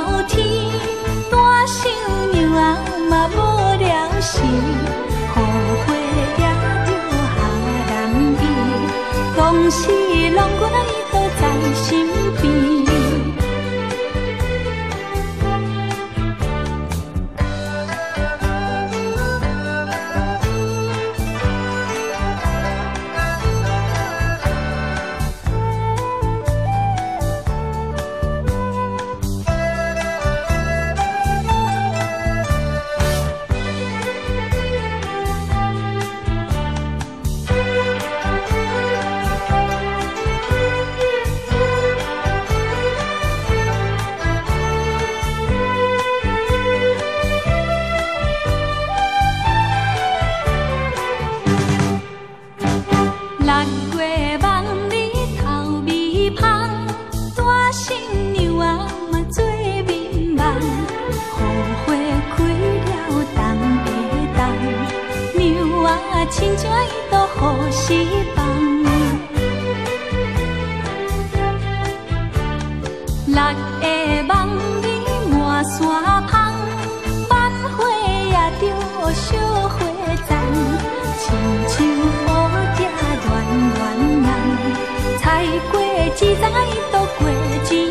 天，大想娘啊嘛无了时，后悔也着下难伊，往事拢阮都在身边。6月梦里头微芳，大心娘啊嘛做眠梦，雨花开了冬的冬，娘啊亲像伊都好失望。6个梦里满山芳，万花也着烧花丛，亲像乌蝶软软红，菜过几丛伊都过几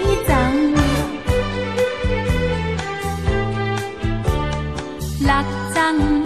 丛。6丛